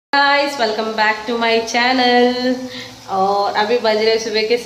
Guys welcome back to my channel. और अभी बज रहे सुबह के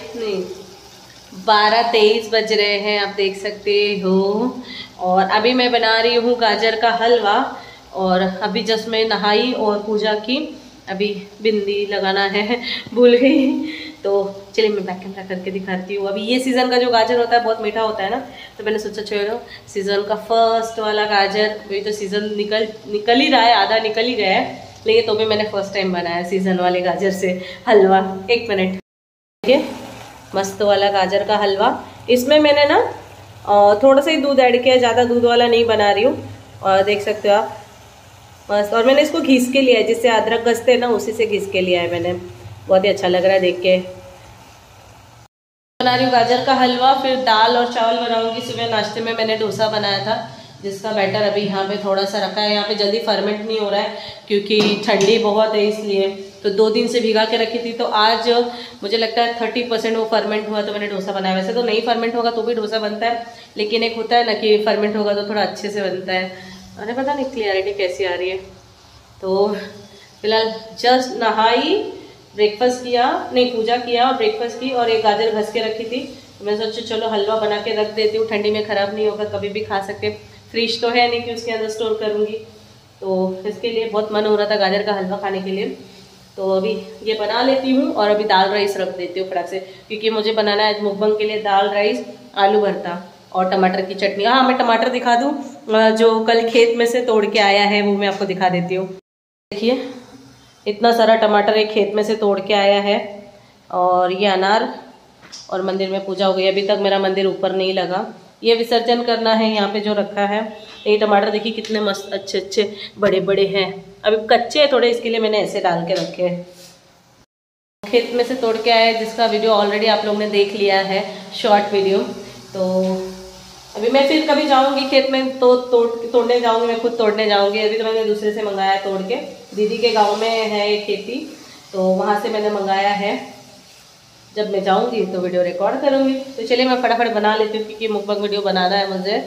12:23 बज रहे हैं, आप देख सकते हो। और अभी मैं बना रही हूँ गाजर का हलवा। और अभी जस्ट मैं नहाई और पूजा की, अभी बिंदी लगाना है भूल गई। तो चलिए मैं बैक कैमरा करके दिखाती हूँ। अभी ये सीज़न का जो गाजर होता है बहुत मीठा होता है ना, तो मैंने सोचा चलो सीज़न का फर्स्ट वाला गाजर, अभी तो सीज़न निकल ही रहा है, आधा निकल ही गया है, लेकिन तो भी मैंने फर्स्ट टाइम बनाया सीज़न वाले गाजर से हलवा। एक मिनट, देखिए मस्त वाला गाजर का हलवा। इसमें मैंने ना थोड़ा सा ही दूध ऐड किया, ज़्यादा दूध वाला नहीं बना रही हूँ। और देख सकते हो आप मस्त। और मैंने इसको घिस के लिया है, जिससे अदरक घसते हैं ना, उसी से घिस के लिया है मैंने। बहुत ही अच्छा लग रहा है देख के। बना रही हूँ गाजर का हलवा, फिर दाल और चावल बनाऊंगी। सुबह नाश्ते में मैंने डोसा बनाया था, जिसका बैटर अभी यहाँ पे थोड़ा सा रखा है। यहाँ पे जल्दी फर्मेंट नहीं हो रहा है क्योंकि ठंडी बहुत है, इसलिए तो 2 दिन से भिगा के रखी थी। तो आज मुझे लगता है 30% वो फर्मेंट हुआ तो मैंने डोसा बनाया। वैसे तो नहीं फर्मेंट होगा तो भी डोसा बनता है, लेकिन एक होता है ना कि फर्मेंट होगा तो थोड़ा अच्छे से बनता है। अरे पता नहीं क्लियरिटी कैसी आ रही है। तो फिलहाल जस्ट नहाई, ब्रेकफास्ट किया, नहीं पूजा किया और ब्रेकफास्ट की, और एक गाजर घस के रखी थी। तो मैं सोचा चलो हलवा बना के रख देती हूँ, ठंडी में ख़राब नहीं होगा, कभी भी खा सकते। फ्रिज तो है नहीं कि उसके अंदर स्टोर करूँगी, तो इसके लिए बहुत मन हो रहा था गाजर का हलवा खाने के लिए। तो अभी ये बना लेती हूँ और अभी दाल राइस रख देती हूँ फटाक से, क्योंकि मुझे बनाना है मुकबंग के लिए दाल राइस, आलू भरता और टमाटर की चटनी। हाँ मैं टमाटर दिखा दूँ, जो कल खेत में से तोड़ के आया है वो मैं आपको दिखा देती हूँ। देखिए इतना सारा टमाटर एक खेत में से तोड़ के आया है। और ये अनार, और मंदिर में पूजा हो गई। अभी तक मेरा मंदिर ऊपर नहीं लगा, ये विसर्जन करना है यहाँ पे जो रखा है। ये टमाटर देखिए कितने मस्त अच्छे अच्छे बड़े बड़े हैं, अभी कच्चे हैं थोड़े, इसके लिए मैंने ऐसे डाल के रखे हैं। खेत में से तोड़ के आया, जिसका वीडियो ऑलरेडी आप लोगों ने देख लिया है, शॉर्ट वीडियो। तो अभी मैं फिर कभी जाऊंगी खेत में तो तोड़ने जाऊंगी, मैं खुद तोड़ने जाऊंगी। अभी तो मैंने दूसरे से मंगाया है तोड़ के, दीदी के गांव में है एक खेती, तो वहां से मैंने मंगाया है। जब मैं जाऊंगी तो वीडियो रिकॉर्ड करूंगी। तो चलिए मैं फटाफट बना लेती हूँ, क्योंकि मुकबंग वीडियो बनाना है मुझे।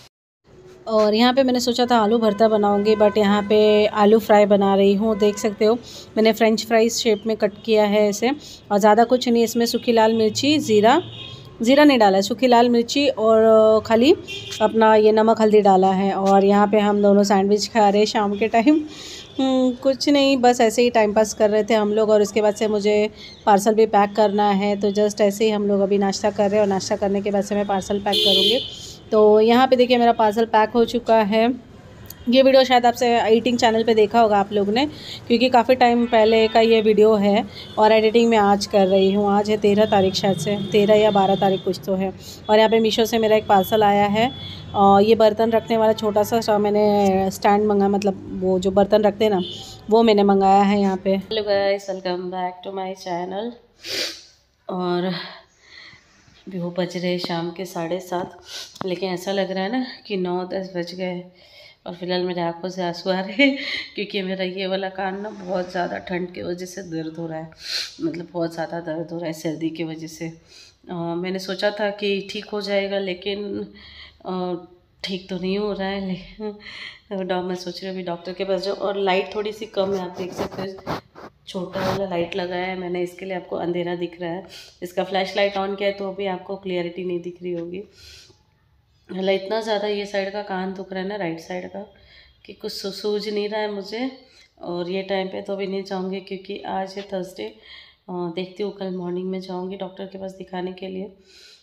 और यहाँ पे मैंने सोचा था आलू भरता बनाऊंगी, बट यहाँ पे आलू फ्राई बना रही हूँ। देख सकते हो मैंने फ्रेंच फ्राइज शेप में कट किया है इसे, और ज़्यादा कुछ नहीं। इसमें सूखी लाल मिर्ची, ज़ीरा नहीं डाला है, सूखी लाल मिर्ची और खाली अपना ये नमक हल्दी डाला है। और यहाँ पे हम दोनों सैंडविच खा रहे हैं शाम के टाइम। कुछ नहीं, बस ऐसे ही टाइम पास कर रहे थे हम लोग। और उसके बाद से मुझे पार्सल भी पैक करना है, तो जस्ट ऐसे ही हम लोग अभी नाश्ता कर रहे हैं, और नाश्ता करने के बाद से मैं पार्सल पैक करूँगी। तो यहाँ पे देखिए मेरा पार्सल पैक हो चुका है। ये वीडियो शायद आपसे एडिटिंग चैनल पे देखा होगा आप लोगों ने, क्योंकि काफ़ी टाइम पहले का ये वीडियो है। और एडिटिंग मैं आज कर रही हूँ, आज है 13 तारीख, शायद से 13 या 12 तारीख कुछ तो है। और यहाँ पे मीशो से मेरा एक पार्सल आया है, और ये बर्तन रखने वाला छोटा सा मैंने स्टैंड मंगाया, मतलब वो जो बर्तन रखते हैं ना, वो मैंने मंगाया है यहाँ पे। Hello guys, welcome back to my channel. और अभी वो बज रहे शाम के 7:30, लेकिन ऐसा लग रहा है ना कि 9-10 बज गए। और फिलहाल मेरे आंखों से आंसू आ रहे हैं, क्योंकि मेरा ये वाला कान ना बहुत ज़्यादा ठंड की वजह से दर्द हो रहा है, मतलब बहुत ज़्यादा दर्द हो रहा है सर्दी की वजह से। मैंने सोचा था कि ठीक हो जाएगा, लेकिन ठीक तो नहीं हो रहा है। लेकिन मैं सोच रही हूँ अभी डॉक्टर के पास जाऊँ। और लाइट थोड़ी सी कम है, आप देख सकते हो छोटा वाला लाइट लगाया है मैंने, इसके लिए आपको अंधेरा दिख रहा है। इसका फ्लैश लाइट ऑन किया है तो अभी आपको क्लियरिटी नहीं दिख रही होगी। मतलब इतना ज़्यादा ये साइड का कान दुख रहा है ना, राइट साइड का, कि कुछ सूझ नहीं रहा है मुझे। और ये टाइम पे तो अभी नहीं जाऊँगी, क्योंकि आज है थर्सडे। देखती हूँ कल मॉर्निंग में जाऊँगी डॉक्टर के पास दिखाने के लिए।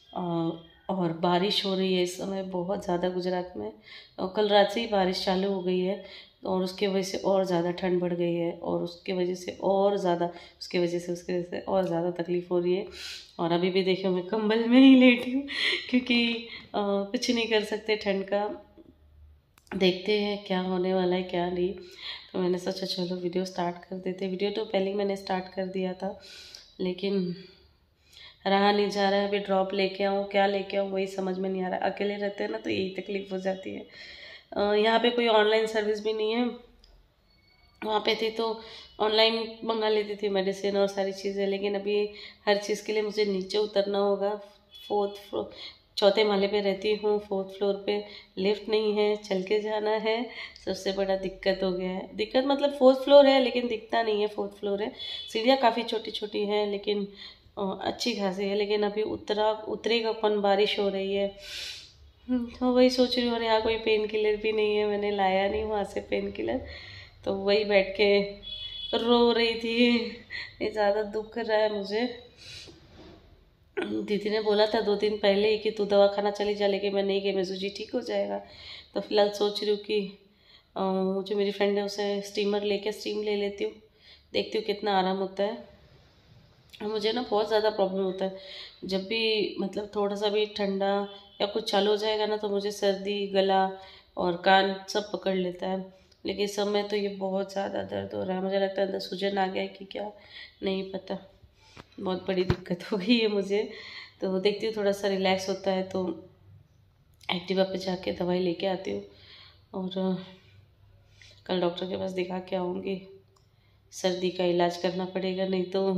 और बारिश हो रही है इस समय बहुत ज़्यादा गुजरात में, और कल रात से ही बारिश चालू हो गई है, और उसके वजह से और ज़्यादा ठंड बढ़ गई है, और उसके वजह से और ज़्यादा और ज़्यादा तकलीफ़ हो रही है। और अभी भी देखिए मैं कंबल में ही लेटी हूँ, क्योंकि कुछ नहीं कर सकते ठंड का। देखते हैं क्या होने वाला है क्या नहीं। तो मैंने सोचा चलो वीडियो स्टार्ट कर देते। वीडियो तो पहले ही मैंने स्टार्ट कर दिया था, लेकिन रहा नहीं जा रहा है। अभी ड्रॉप लेके आऊँ क्या लेके आऊँ वही समझ में नहीं आ रहा है। अकेले रहते हैं ना तो यही तकलीफ़ हो जाती है। यहाँ पे कोई ऑनलाइन सर्विस भी नहीं है, वहाँ पे थी तो ऑनलाइन मंगा लेती थी मेडिसिन और सारी चीज़ें। लेकिन अभी हर चीज़ के लिए मुझे नीचे उतरना होगा, 4th फ्लोर चौथे माले पे रहती हूँ, 4th फ्लोर पे लिफ्ट नहीं है, चल के जाना है। सबसे बड़ा दिक्कत हो गया है। दिक्कत मतलब 4th फ्लोर है लेकिन दिखता नहीं है 4th फ्लोर है। सीढ़ियाँ काफ़ी छोटी छोटी हैं लेकिन अच्छी खासी है। लेकिन अभी उतरेगा कौन, बारिश हो रही है। तो वही सोच रही हूँ। और यहाँ कोई पेन किलर भी नहीं है, मैंने लाया नहीं वहाँ से पेन किलर। तो वही बैठ के रो रही थी। ये ज़्यादा दुख रहा है मुझे। दीदी ने बोला था 2 दिन पहले ही कि तू दवाखाना चली जा, लेकिन मैं नहीं गई। मैं सोची ठीक हो जाएगा। तो फिलहाल सोच रही हूँ कि जो मेरी फ्रेंड है उसे स्टीमर लेके स्टीम ले लेती हूँ, देखती हूँ कितना आराम होता है। मुझे ना बहुत ज़्यादा प्रॉब्लम होता है जब भी मतलब थोड़ा सा भी ठंडा या कुछ चालू हो जाएगा ना, तो मुझे सर्दी, गला और कान सब पकड़ लेता है। लेकिन इस समय तो ये बहुत ज़्यादा दर्द हो रहा है। मुझे लगता है अंदर सूजन आ गया है कि क्या, नहीं पता। बहुत बड़ी दिक्कत हो गई है मुझे। तो देखती हूँ थोड़ा सा रिलैक्स होता है तो एक्टिवा पे जाके दवाई लेके आती हूँ। और कल डॉक्टर के पास दिखा के आऊँगी। सर्दी का इलाज करना पड़ेगा, नहीं तो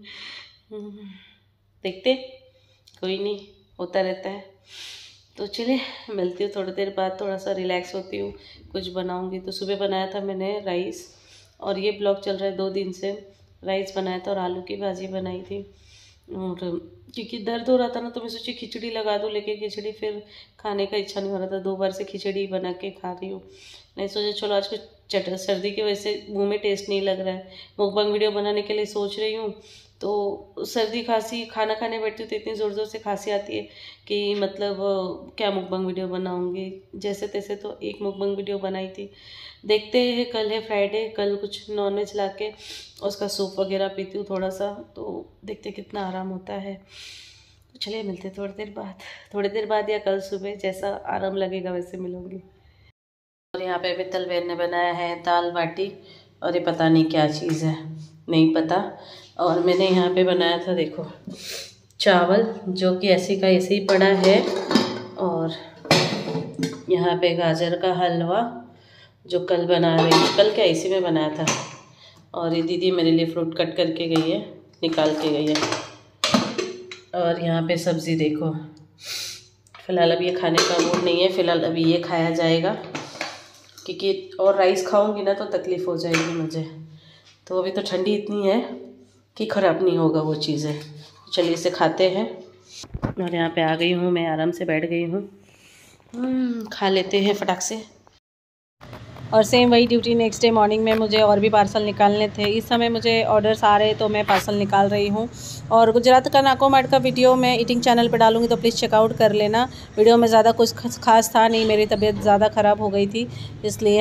देखते, कोई नहीं, होता रहता है। तो चलिए मिलती हूँ थोड़ी देर बाद, थोड़ा सा रिलैक्स होती हूँ, कुछ बनाऊँगी। तो सुबह बनाया था मैंने राइस, और ये ब्लॉग चल रहा है 2 दिन से। राइस बनाया था और आलू की भाजी बनाई थी। और क्योंकि दर्द हो रहा था ना, तो मैं सोची खिचड़ी लगा दूँ, लेकिन खिचड़ी फिर खाने का इच्छा नहीं हो रहा था। 2 बार से खिचड़ी बना के खा रही हूँ। नहीं सोचा चलो आज कुछ सर्दी की वजह से मुँह में टेस्ट नहीं लग रहा है। मुकबंग वीडियो बनाने के लिए सोच रही हूँ, तो सर्दी खांसी, खाना खाने बैठती हूँ तो इतनी ज़ोर ज़ोर से खांसी आती है कि मतलब क्या मुकबंग वीडियो बनाऊँगी। जैसे तैसे तो एक मुकबंग वीडियो बनाई थी। देखते हैं, कल है फ्राइडे, कल कुछ नॉनवेज ला के उसका सूप वगैरह पीती हूँ थोड़ा सा, तो देखते कितना आराम होता है। तो चलिए मिलते थोड़ी देर बाद या कल सुबह, जैसा आराम लगेगा वैसे मिलूँगी। और यहाँ पे मित्तल बहन ने बनाया है दाल बाटी, और ये पता नहीं क्या चीज़ है, नहीं पता। और मैंने यहाँ पे बनाया था, देखो, चावल, जो कि ऐसे का ऐसे ही पड़ा है। और यहाँ पे गाजर का हलवा, जो कल बना रही थी, कल क्या इसी में बनाया था। और ये दीदी मेरे लिए फ्रूट कट करके गई है, निकाल के गई है। और यहाँ पे सब्ज़ी देखो। फ़िलहाल अभी ये खाने का मूड नहीं है, फ़िलहाल अभी ये खाया जाएगा, क्योंकि और राइस खाऊंगी ना तो तकलीफ़ हो जाएगी मुझे। तो अभी तो ठंडी इतनी है कि ख़राब नहीं होगा वो चीज़ें। चलिए इसे खाते हैं। और यहाँ पे आ गई हूँ मैं, आराम से बैठ गई हूँ। खा लेते हैं फटाक से। और सेम वही ड्यूटी नेक्स्ट डे मॉर्निंग में मुझे और भी पार्सल निकालने थे। इस समय मुझे ऑर्डर्स आ रहे तो मैं पार्सल निकाल रही हूँ। और गुजरात का नाको मार्ट का वीडियो मैं ईटिंग चैनल पे डालूँगी, तो प्लीज़ चेकआउट कर लेना। वीडियो में ज़्यादा कुछ खास था नहीं, मेरी तबीयत ज़्यादा ख़राब हो गई थी इसलिए।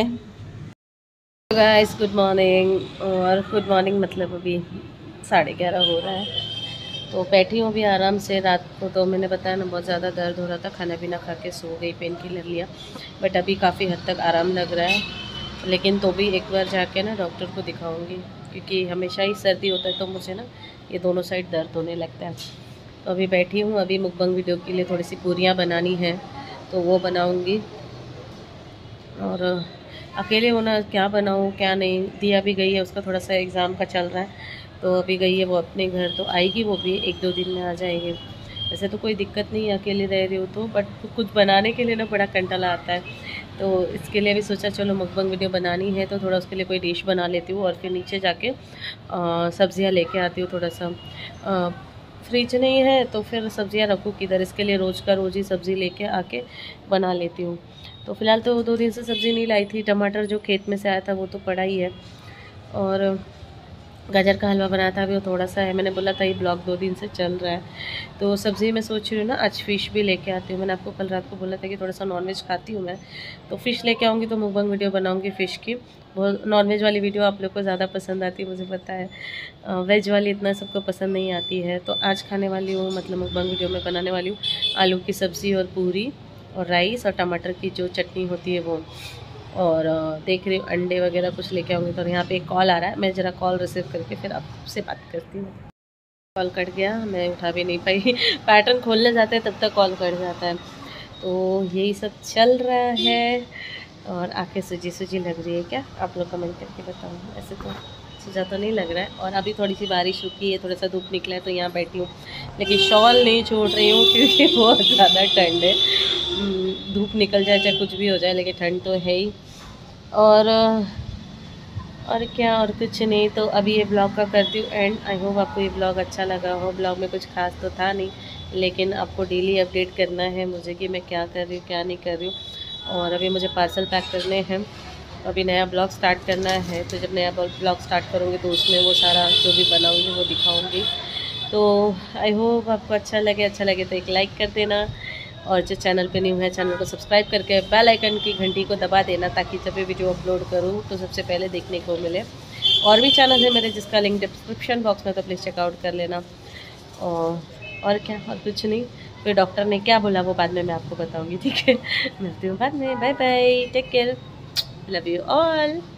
Guys good morning. और गुड मॉर्निंग मतलब अभी 11:30 हो रहा है। तो बैठी हूँ अभी आराम से। रात को तो मैंने बताया ना बहुत ज़्यादा दर्द हो रहा था, खाना पीना खा के सो गई, पेन किलर लिया, बट अभी काफ़ी हद तक आराम लग रहा है। लेकिन तो भी एक बार जाके ना डॉक्टर को दिखाऊंगी, क्योंकि हमेशा ही सर्दी होता है तो मुझे ना ये दोनों साइड दर्द होने लगता है। तो अभी बैठी हूँ। अभी मुकबंग वीडियो के लिए थोड़ी सी पूरियाँ बनानी है तो वो बनाऊँगी। और अकेले होना, क्या बनाऊँ क्या नहीं। दिया भी गई है, उसका थोड़ा सा एग्ज़ाम का चल रहा है, तो अभी गई है वो अपने घर, तो आएगी वो भी 1-2 दिन में आ जाएगी। वैसे तो कोई दिक्कत नहीं है अकेले रह रही हो तो, बट कुछ बनाने के लिए ना बड़ा कंटाला आता है। तो इसके लिए भी सोचा चलो मुकबंग वीडियो बनानी है तो थोड़ा उसके लिए कोई डिश बना लेती हूँ, और फिर नीचे जाके सब्ज़ियाँ लेके आती हूँ। थोड़ा सा फ्रिज नहीं है तो फिर सब्ज़ियाँ रखूँ किधर, इसके लिए रोज़ का रोज़ ही सब्ज़ी लेके आके बना लेती हूँ। तो फ़िलहाल तो 2 दिन से सब्ज़ी नहीं लाई थी। टमाटर जो खेत में से आया था वो तो पड़ा ही है, और गाजर का हलवा बनाया था अभी वो थोड़ा सा है। मैंने बोला था ये ब्लॉग 2 दिन से चल रहा है। तो सब्ज़ी में सोच रही हूँ ना आज फ़िश भी लेके आती हूँ। मैंने आपको कल रात को बोला था कि थोड़ा सा नॉनवेज खाती हूँ मैं, तो फ़िश लेके आऊँगी तो मुकबंग वीडियो बनाऊँगी फ़िश की। बहुत नॉनवेज वाली वीडियो आप लोग को ज़्यादा पसंद आती है मुझे पता है, वेज वाली इतना सबको पसंद नहीं आती है। तो आज खाने वाली हूँ, मतलब मुकबंग वीडियो में बनाने वाली हूँ आलू की सब्ज़ी और पूरी और राइस और टमाटर की जो चटनी होती है वो। और देख रही हूँ अंडे वगैरह कुछ लेके आऊँगी। तो यहाँ पे एक कॉल आ रहा है, मैं ज़रा कॉल रिसीव करके फिर आपसे बात करती हूँ। कॉल कट गया, मैं उठा भी नहीं पाई पैटर्न खोलने जाते हैं तब तक कॉल कट जाता है। तो यही सब चल रहा है। और आंखें सूजी सूजी लग रही है क्या, आप लोग कमेंट करके बताओ। ऐसे तो सूझा तो नहीं लग रहा है। और अभी थोड़ी सी बारिश रुकी है, थोड़ा सा धूप निकला है तो यहाँ बैठी हूँ, लेकिन शॉल नहीं छोड़ रही हूँ क्योंकि बहुत ज़्यादा ठंड है। धूप निकल जाए चाहे कुछ भी हो जाए, लेकिन ठंड तो है ही। और क्या, और कुछ नहीं। तो अभी ये ब्लॉग का करती हूँ एंड। आई होप आपको ये ब्लॉग अच्छा लगा हो। ब्लॉग में कुछ खास तो था नहीं, लेकिन आपको डेली अपडेट करना है मुझे कि मैं क्या कर रही हूँ क्या नहीं कर रही हूँ। और अभी मुझे पार्सल पैक करने हैं, अभी नया ब्लॉग स्टार्ट करना है। तो जब नया ब्लॉग स्टार्ट करूँगी तो उसमें वो सारा जो भी बनाऊँगी वो दिखाऊँगी। तो आई होप आपको अच्छा लगे तो एक लाइक कर देना, और जो चैनल पे न्यू है चैनल को सब्सक्राइब करके बेल आइकन की घंटी को दबा देना, ताकि जब भी वीडियो अपलोड करूँ तो सबसे पहले देखने को मिले। और भी चैनल है मेरे जिसका लिंक डिस्क्रिप्शन बॉक्स में, तो प्लीज़ चेकआउट कर लेना। और क्या, और कुछ नहीं। फिर डॉक्टर ने क्या बोला वो बाद में मैं आपको बताऊँगी, ठीक है। मिलती हूँ बाद में, bye bye, take care, love you all.